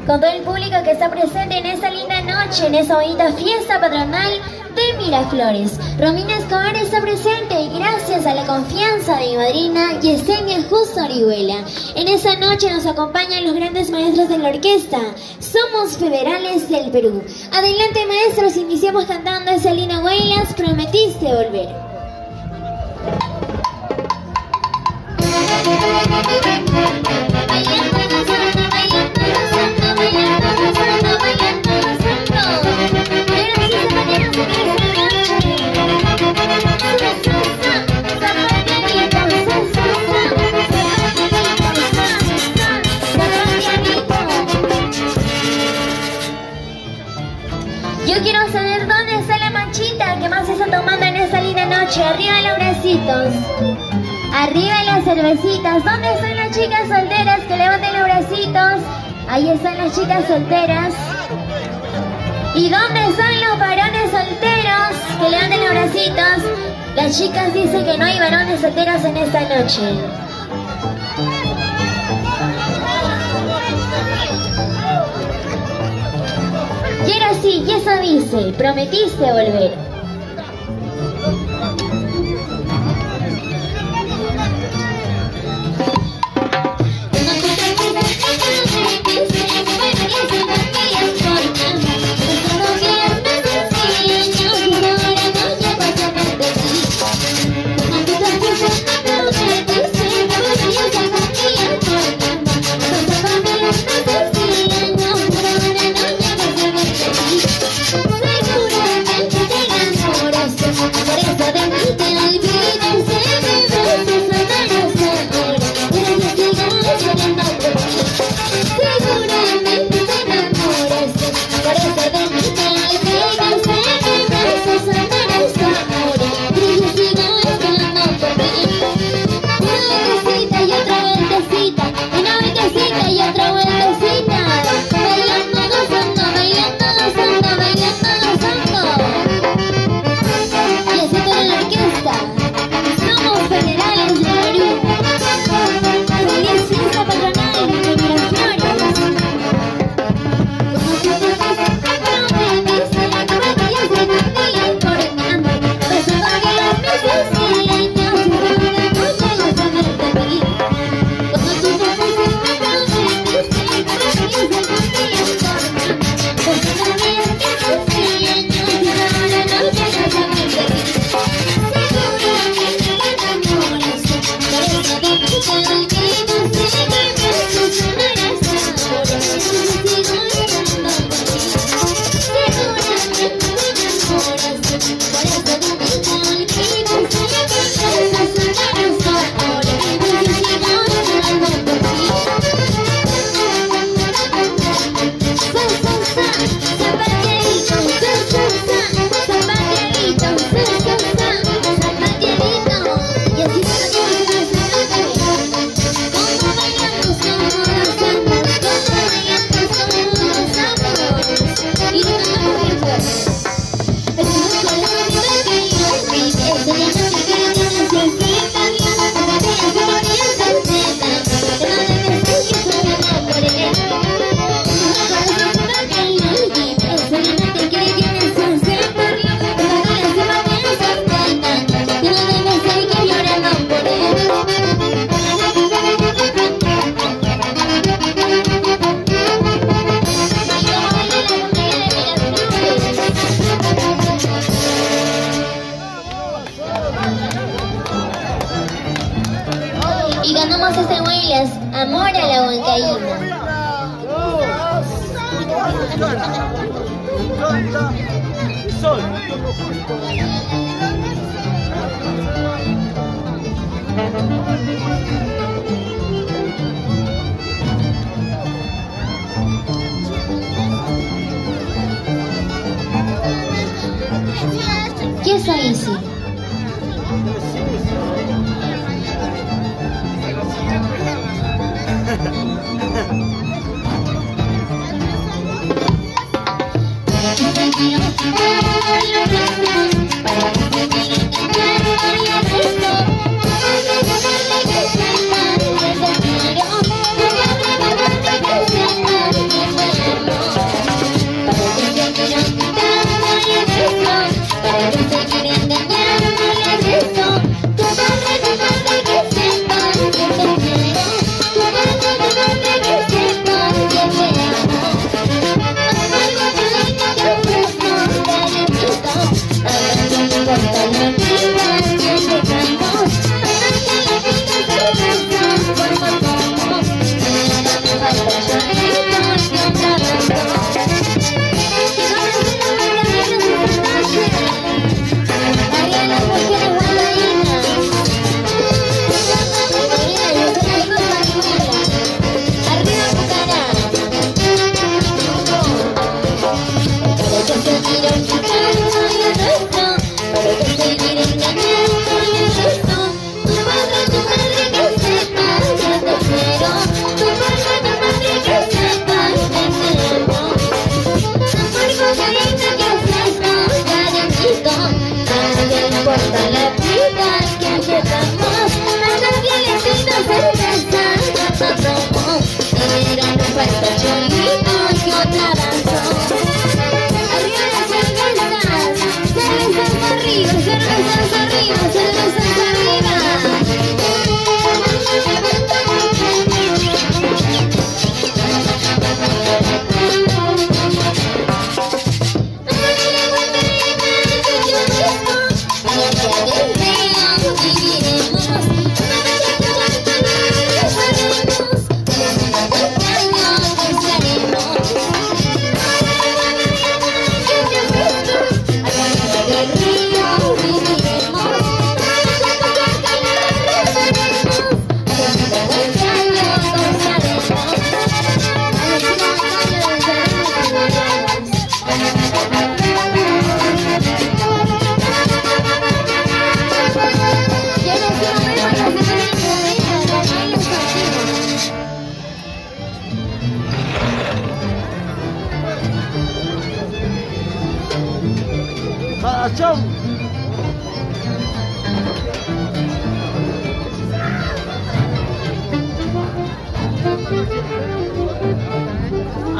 con todo el público que está presente en esta linda noche, en esta bonita fiesta patronal de Miraflores. Romina Escobar está presente gracias a la confianza de mi madrina Yesenia Justo Orihuela. En esta noche nos acompañan los grandes maestros de la orquesta. Somos Federales del Perú. Adelante, maestros, iniciamos cantando esa linda Huaylas, Prometiste Volver. Yo quiero saber dónde está la manchita que más se está tomando en esta linda noche. Arriba los bracitos. Arriba las cervecitas. ¿Dónde están las chicas solteras? Que levanten los bracitos. Ahí están las chicas solteras. ¿Y dónde están los varones solteros? Que levanten los bracitos. Las chicas dicen que no hay varones solteros en esta noche. Y ahora sí, y eso dice, prometiste volver. Y ganamos este Huaylas, amor a la huancaína. ¿Qué es ahí? Sí. Para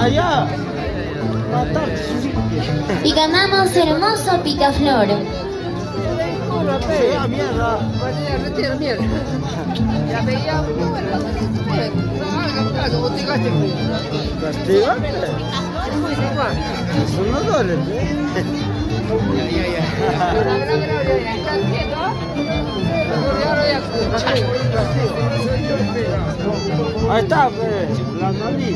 allá. Y ganamos hermoso picaflor. Mierda. Mierda. Ya veía. ¿Castigame? Son los dólares. Ahí está, la nariz.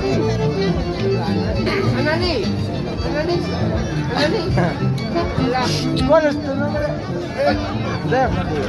¿Cuál es tu nombre? Déjame.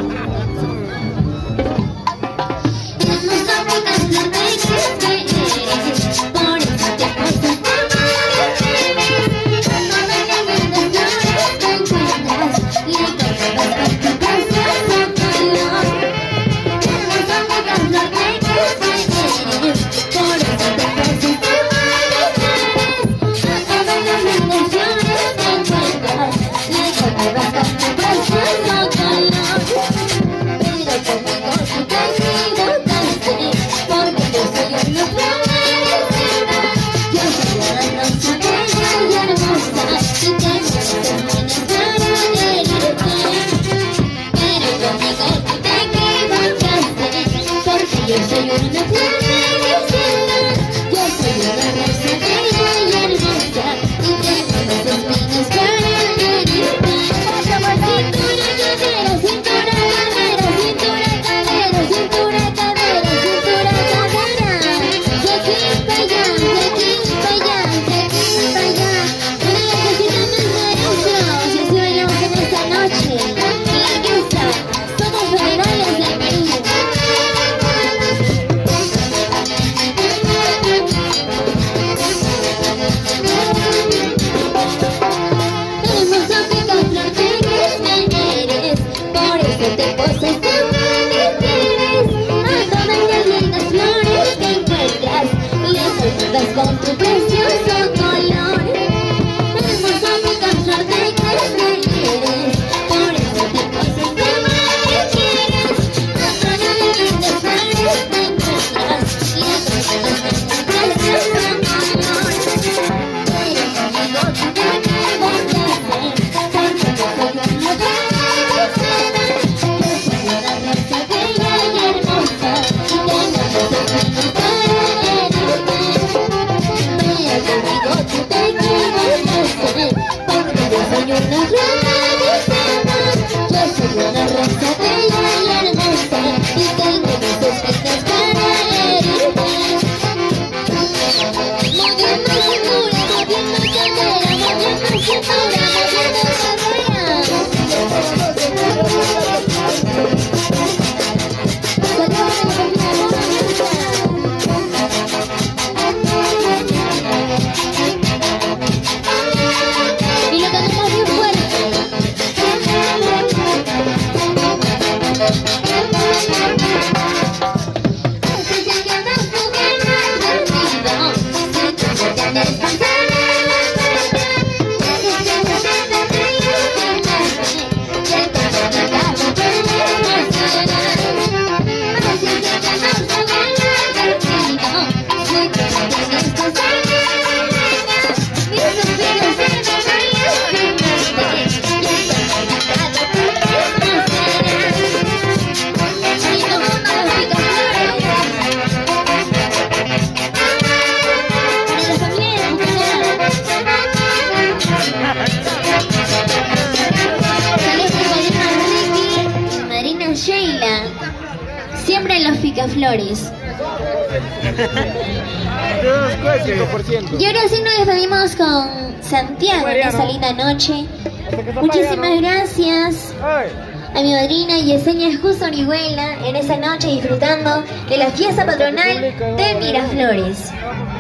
Con tu precioso color, hermosa picaflor de que me quieres, por eso te poses de mal quieres. A todas las lindas flores te encuentras, y a todas con tu precioso color. Pero conmigo tú te equivocaste, porque yo soy una rosa de seda. Yo soy una rosa bella y hermosa, y tengo muchos sueños para herirte. Conmigo tú te equivocaste, porque yo soy una rosa de seda. Yo soy una rosa bella y hermosa, y tengo mis espinas para herirte. Moviendo cintura, moviendo cadera, moviendo cintura, moviendo y lo tenemos bien fuerte. Si te quedas jugando al perdido, si tú pretendes pasar en la puerta, si te quedas de reír sin verte, que te acabo por demostrar. Si te quedas jugando al perdido, si tú pretendes pasar en la puerta, mis suspiros se me vayan sin verte, que te acabo por demostrar. Y no los picaflores. Para la familia en general. Saludos para Marina Ricky y Marina Sheila. Siempre en los picaflores. 5%. Y ahora sí nos despedimos con Santiago en esta linda noche. Muchísimas gracias a mi madrina Yesenia Justo Orihuela en esta noche disfrutando de la fiesta patronal de Miraflores.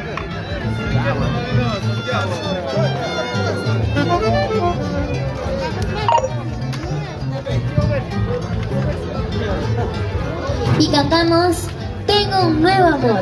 Y cantamos Tengo un nuevo amor.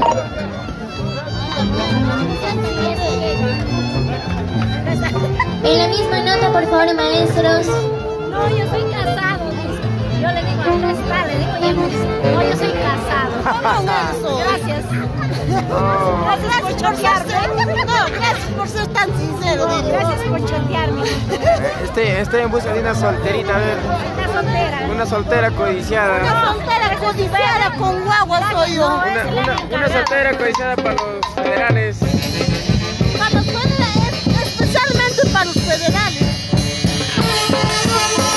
En la misma nota, por favor, maestros. No, yo soy casado, dice. Yo le digo, ¿dónde está? Le digo, ya no, yo soy casado. ¿Cómo eso? Gracias. Gracias por chotearme. No, gracias por ser tan sincero. Gracias por chotearme. Estoy en busca de una solterita, a ver. Una soltera. Una soltera codiciada. Una soltera codiciada con guagua soy yo. Una soltera codiciada para los federales. Para los federales, especialmente para los federales.